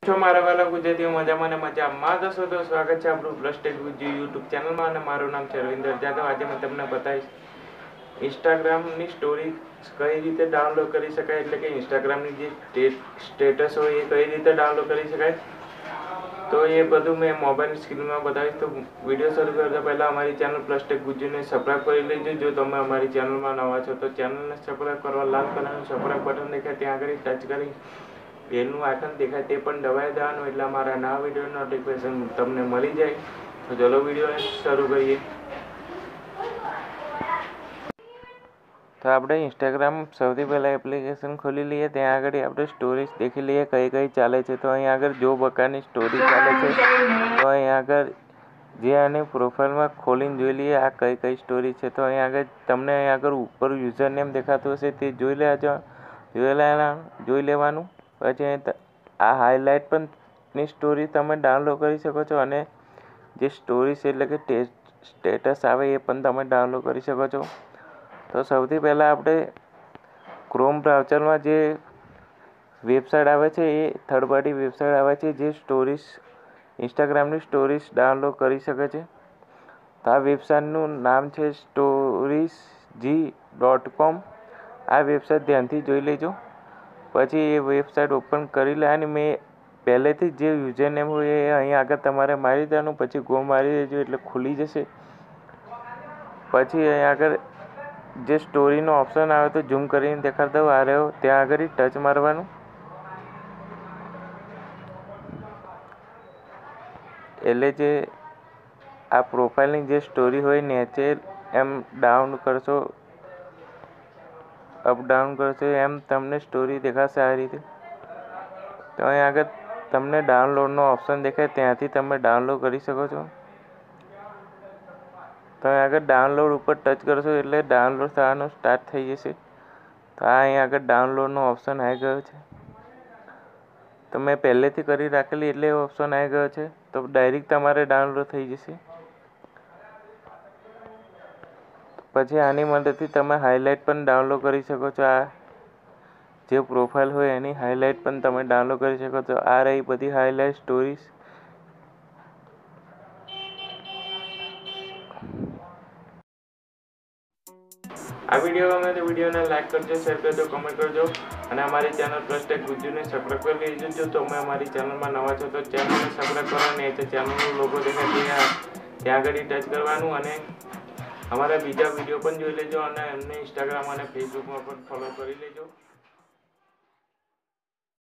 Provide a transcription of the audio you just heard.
છો મારા વાલા ગુજરાતીઓ મજામાં ને મજામાં દસો તો સ્વાગત છે આપણું પ્લસટેક ગુજ્જુ યુટ્યુબ ચેનલમાં અને મારું નામ છે રવિન્દર જાદવ। આજે હું તમને બતાવીશ ઇન્સ્ટાગ્રામની સ્ટોરી કઈ રીતે ડાઉનલોડ કરી શકાય, એટલે કે ઇન્સ્ટાગ્રામની જે સ્ટેટસ હોય એ કઈ રીતે ડાઉનલોડ કરી શકાય, તો એ બધું મેં મોબાઈલ સ્ક્રીનમાં બતાવીશ। તો વિડીયો શરૂ કરતા પહેલાં અમારી ચેનલ પ્લસટેક ગુજ્જુને સબસ્ક્રાઈબ કરી લેજો। જો તમે અમારી ચેનલમાં નવા છો તો ચેનલને સબસ્ક્રાઈબ કરવા લાલ કલરનું સબસ્ક્રાઈબ બટન દેખાય ત્યાં આગળ ટચ કરી બેલનું આઇકન દેખાય તે પણ દબાવી દેવાનું, એટલે અમારા નવા વિડીયો નોટિફિકેશન તમને મળી જાય। તો ચલો વિડીયોને શરૂ કરીએ। તો આપણે ઇન્સ્ટાગ્રામ સૌથી પહેલાં એપ્લિકેશન ખોલી લઈએ, ત્યાં આગળ આપણે સ્ટોરીઝ દેખી લઈએ કઈ કઈ ચાલે છે। તો અહીં આગળ જો પ્રકારની સ્ટોરી ચાલે છે તો અહીં આગળ જે આની પ્રોફાઇલમાં ખોલીને જોઈ લઈએ આ કઈ કઈ સ્ટોરી છે। તો અહીં આગળ તમને અહીં આગળ ઉપર યુઝર નેમ દેખાતું હશે તે જોઈ લેવાનું। પછી આ હાઇલાઇટ પણ ની સ્ટોરી તમે ડાઉનલોડ કરી શકો છો, અને જે સ્ટોરીઝ એટલે કે સ્ટેટસ આવે એ પણ તમે ડાઉનલોડ કરી શકો છો। તો સૌથી પહેલાં આપણે ક્રોમ બ્રાઉઝરમાં જે વેબસાઇટ આવે છે એ થર્ડ પાર્ટી વેબસાઇટ આવે છે જે સ્ટોરીઝ ઇન્સ્ટાગ્રામની સ્ટોરીઝ ડાઉનલોડ કરી શકે છે। તો આ વેબસાઇટનું નામ છે stories.com। આ વેબસાઇટ ધ્યાનથી જોઈ લેજો। પછી એ વેબસાઇટ ઓપન કરી લેવાની। મેં પહેલેથી જે યુઝર નેમ હોય એ અહીં આગળ તમારે મારી દેવાનું, પછી ગો મારી દેજો એટલે ખુલી જશે। પછી અહીં આગળ જે સ્ટોરીનો ઓપ્શન આવે તો ઝૂમ કરીને દેખાડતા હોય આ રહ્યો, ત્યાં આગળ ટચ મારવાનું, એટલે જે આ પ્રોફાઇલની જે સ્ટોરી હોય નીચે એમ ડાઉન કરશો, અપ ડાઉન કરશો એમ તમને સ્ટોરી દેખાશે આ રીતે। તો અહીં આગળ તમને ડાઉનલોડનો ઓપ્શન દેખાય ત્યાંથી તમે ડાઉનલોડ કરી શકો છો। તો અહીં આગળ ડાઉનલોડ ઉપર ટચ કરશો એટલે ડાઉનલોડ થવાનું સ્ટાર્ટ થઈ જશે। તો આ અહીં આગળ ડાઉનલોડનો ઓપ્શન આવી ગયો છે। તો મેં પહેલેથી કરી રાખેલી એટલે ઓપ્શન આવી ગયો છે, તો ડાયરેક્ટ તમારે ડાઉનલોડ થઈ જશે। પછી આની મદદથી તમે હાઇલાઇટ પણ ડાઉનલોડ કરી શકો છો। આ જે પ્રોફાઇલ હોય એની હાઇલાઇટ પણ તમે ડાઉનલોડ કરી શકો છો। આ રહી બધી હાઇલાઇટ સ્ટોરીઝ। આ વિડીયો ગમે તો વિડીયોને લાઈક કરજો, શેર કરજો, કમેન્ટ કરજો અને અમારી ચેનલ પ્લસટેક ગુજ્જુને સબસ્ક્રાઈબ કરી લેજો। જો તમે અમારી ચેનલમાં નવા છો તો ચેનલને સબસ્ક્રાઈબ કરવાની, તો ચેનલનો લોગો દેખાય ત્યાં આગળ ટચ કરવાનું, અને અમારા બીજા વિડીયો પણ જોઈ લેજો અને અમને ઇન્સ્ટાગ્રામ અને ફેસબુકમાં પણ ફોલો કરી લેજો।